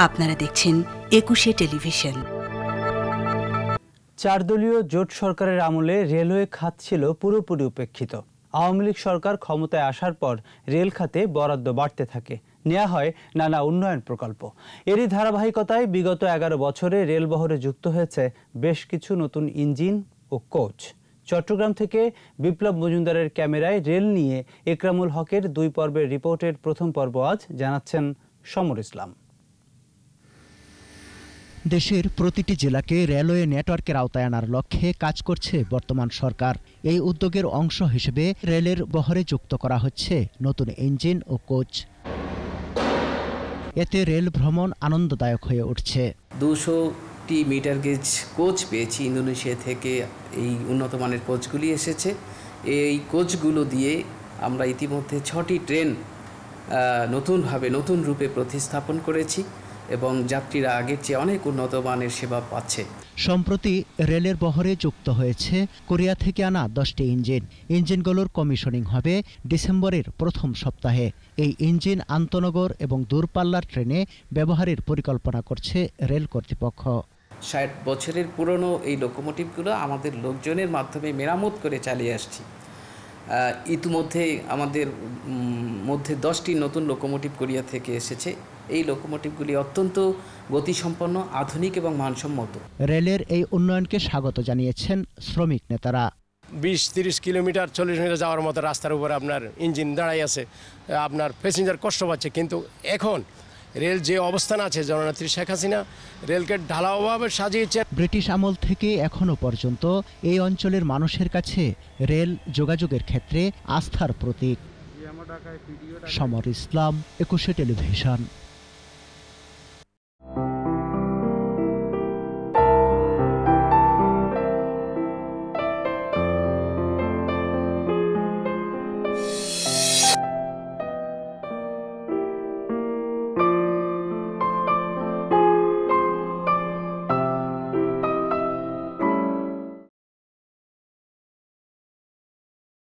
আপনারা দেখছেন একুশে টেলিভিশন। 4 দলীয় জোট সরকারের আমলে রেলওয়ে খাত ছিল পুরোপুরি উপেক্ষিত। আওয়ামী লীগ সরকার ক্ষমতায় আসার পর রেল খাতে বরাদ্দ বাড়তে থাকে, নেওয়া হয় নানা উন্নয়ন প্রকল্প। এরই ধারাবাহিকতায় বিগত 11 বছরে রেলবহরে যুক্ত হয়েছে বেশ কিছু নতুন ইঞ্জিন ও কোচ। চট্টগ্রাম থেকে বিপ্লব মজুমদারের ক্যামেরায় রেল নিয়ে একরামুল হকের 2 পর্বের রিপোর্টের প্রথম পর্ব আজ জানাচ্ছেন সমর ইসলাম। দেশের প্রতিটি জেলাকে রেলওয়ে নেটওয়ার্কের আওতায় আনার লক্ষ্যে কাজ করছে বর্তমান সরকার। এই উদ্যোগের অংশ হিসেবে রেলের বহরে যুক্ত করা হচ্ছে নতুন ইঞ্জিন ও কোচ। এতে রেল ভ্রমণ আনন্দদায়ক হয়ে উঠছে। 200টি মিটার গেজ কোচ পেয়েছি ইন্দোনেশিয়া থেকে। এই উন্নত মানের কোচগুলি এসেছে। এই কোচগুলো দিয়ে আমরা ইতিমধ্যে 6টি ট্রেন নতুন রূপে প্রতিস্থাপন করেছি এবং যাত্রীরা আগের চেয়ে অনেক উন্নত মানের সেবা পাচ্ছে। সম্প্রতি রেলের বহরে যুক্ত হয়েছে কোরিয়া থেকে আনা 10টি ইঞ্জিন। ইঞ্জিনগুলোর কমিশনিং হবে ডিসেম্বরের প্রথম সপ্তাহে। এই ইঞ্জিন আন্তনগর এবং দূরপাল্লার ট্রেনে ব্যবহারের পরিকল্পনা করছে রেল কর্তৃপক্ষ। 60 বছরের পুরনো এই লোকোমোটিভগুলো আমাদের লোকজনের মাধ্যমে মেরামত করে চালিয়ে আসছি। ইতিমধ্যে আমাদের মধ্যে 10টি নতুন লোকোমোটিভ কোরিয়া থেকে এসেছে। এই লোকোমোটিভগুলি অত্যন্ত গতিসম্পন্ন, আধুনিক এবং মানসম্মত। রেলের এই উন্নয়নকে স্বাগত জানিয়েছেন শ্রমিক নেতারা। 20-30 কিলোমিটার 40 মিটার যাওয়ার মতো রাস্তার উপর আপনার ইঞ্জিন দাঁড়াই আছে, আপনার প্যাসেঞ্জার কষ্ট পাচ্ছে। কিন্তু এখন রেল যে অবস্থান আছে, জননেত্রী শেখ হাসিনা রেলকে ঢালাওভাবে সাজিয়েছে। ব্রিটিশ আমল থেকে এখনো পর্যন্ত এই অঞ্চলের মানুষের কাছে রেল যোগাযোগের ক্ষেত্রে আস্থার প্রতীক। সমর ইসলাম, একুশে টেলিভিশন।